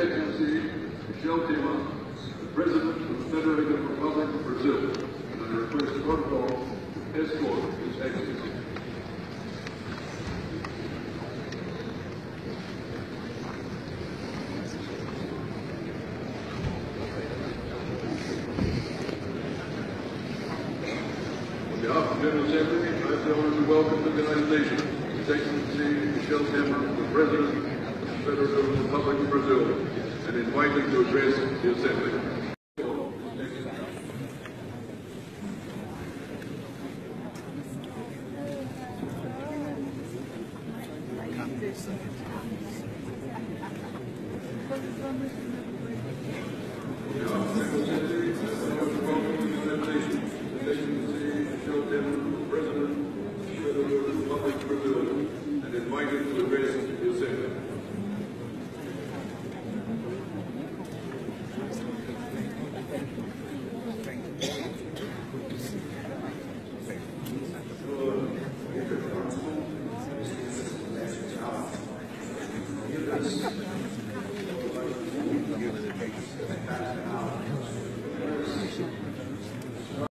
Excellency Michel Temer, the President of the Federated Republic of Brazil, and I request protocol to escort His Excellency. On behalf of the General Assembly, I have the honor to welcome the United Nations, His Excellency Michel Temer, the President of the Federated Republic of Brazil, and invite him to address the Assembly.